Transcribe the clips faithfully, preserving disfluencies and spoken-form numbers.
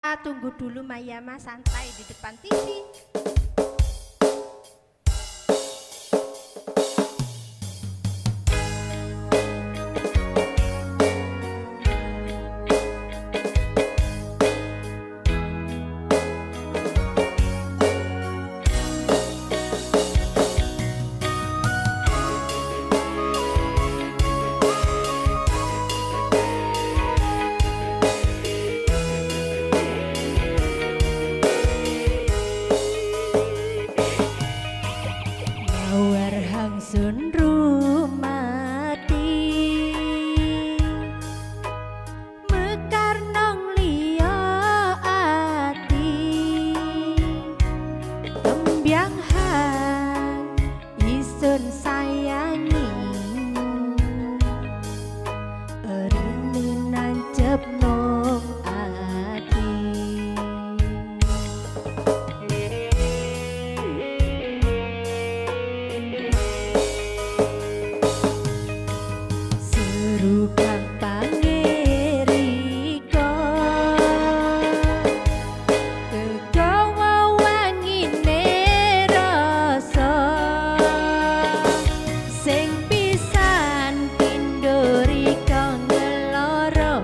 Tunggu dulu Mayama santai di depan T V. Sun rumati mekar nong liya ati tembyang hang isun sayangi erini nancep nong ati Rukan pangeriko kegawa wangine rasa sing pisan pindorika ngeloro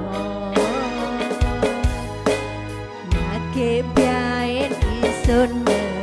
nake biaen isun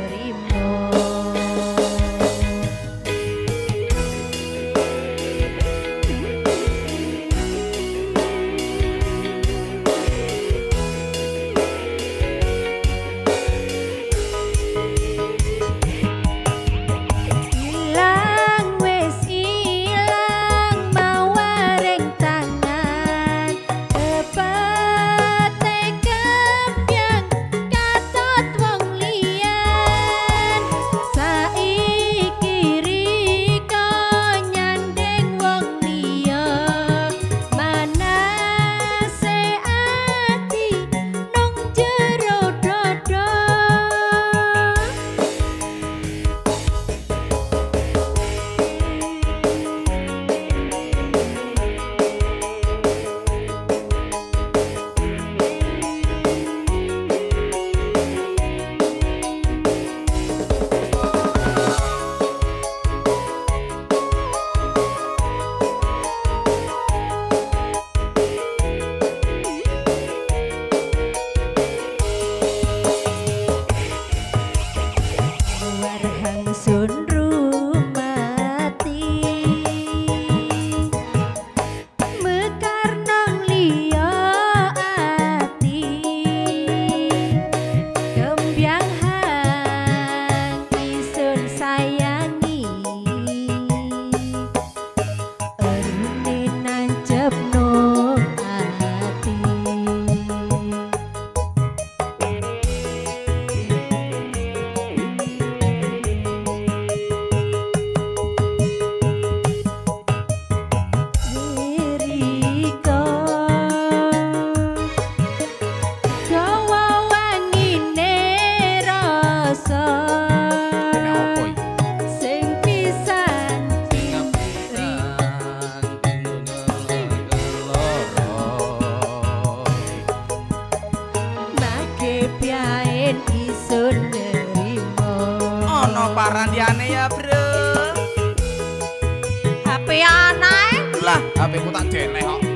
sun rumati mekar nang liya ati tembyang hang isun sayangi erini nancep nong ati Ono parandiane ya bro. H P anae lah H P ku tak deleh kok.